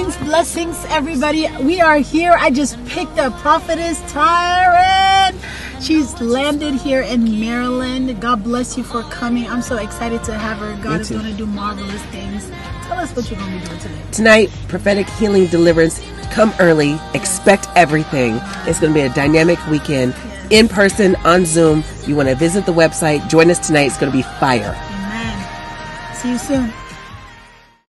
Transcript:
Blessings, everybody. We are here. I just picked up Prophetess Taryn. She's landed here in Maryland. God bless you for coming. I'm so excited to have her. God is going to do marvelous things. Tell us what you're going to be doing today. Tonight, prophetic healing deliverance. Come early. Expect everything. It's going to be a dynamic weekend. In person, on Zoom. You want to visit the website. Join us tonight. It's going to be fire. Amen. See you soon.